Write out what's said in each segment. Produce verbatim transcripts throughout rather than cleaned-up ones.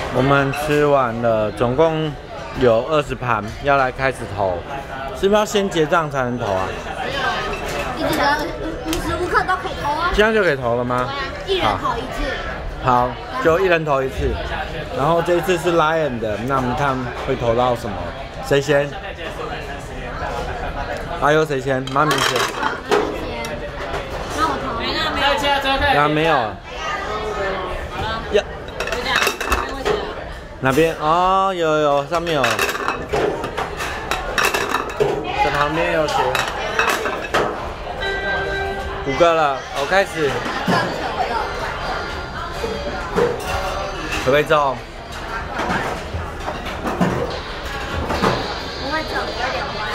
我们吃完了，总共有二十盘，要来开始投，是不是要先结账才能投啊？ 一直无时无刻都可以投啊。 这样就可以投了吗？ 一人投一次。 好，就一人投一次。然后这一次是 Lion 的，那我们看会投到什么？谁先？还有谁先？妈咪先。 那我投。没了，没有。 啊，没有。呀。哪边？哦，有有，上面有。这旁边有写。五个了，我开始。可不可以中？ 不会中，有点歪。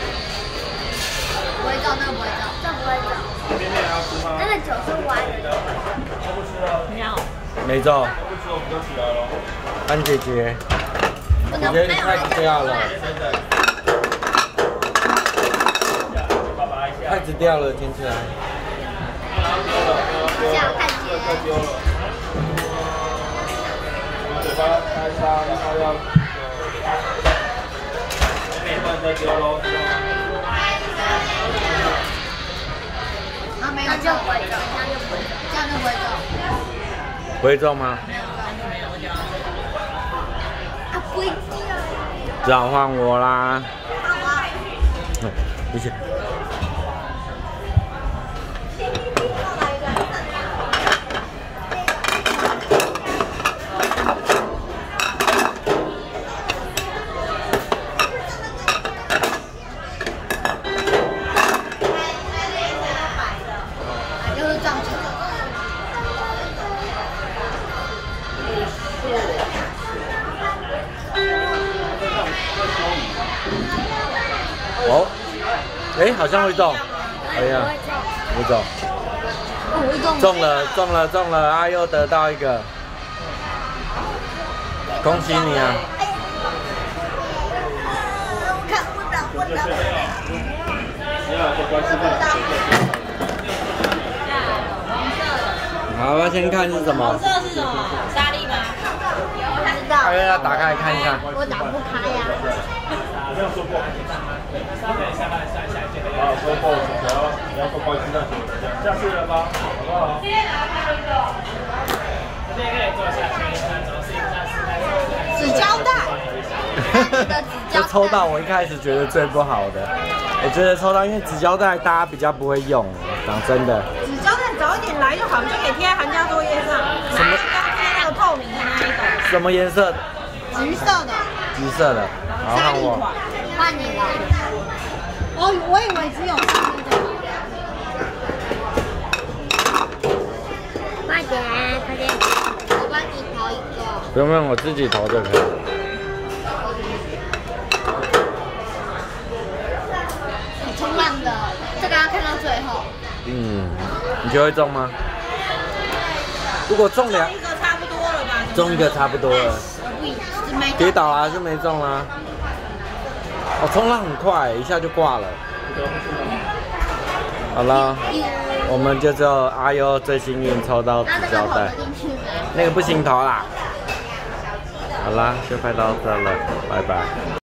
不会中，那个不会中，这不会中。那个酒是歪的。没有。 没中。安姐姐，姐姐筷子掉了。筷子掉了，捡起来。 这样看姐。 嘴巴开沙，然后要每段再丢喽。 啊，没有，这样不会中，这样就不会中，这样就不会中。 不会中吗？ 啊，不会中。 只好换我啦。嗯，谢谢。哦，哎，好像会中，哎呀，没中，中了，中了，中了，阿优得到一个，恭喜你啊！ 看不到，不到。 好，我先看是什么？ 红色是什么？沙粒吗？ 不知道。 阿优要打开来看一看。 我打不开呀。 好，收购纸条，你要收包鸡蛋球，下次了吧，好不好？ 纸胶带。 就抽到我一开始觉得最不好的，我觉得抽到，因为纸胶带大家比较不会用，讲真的。 纸胶带早一点来就好，就可以贴在寒假作业上。 什么？ 刚贴那个透明的那一种。 什么颜色？ 橘色的。 橘色的。好，换我。 换你了。 哦，我以为只有沙粒的。 快点，快点，我帮你投一个。 不用不用，我自己投就可以。 冲浪的，这个要看到最后。 嗯，你觉得会中吗？如果中两， 一个差不多了吧？ 中一个差不多了。跌倒啊，是没中啦。哦，冲浪很快，一下就挂了。好了，我们就只有阿优最幸运抽到纸胶带，那个不行投啦。好啦，就拍到这了，拜拜。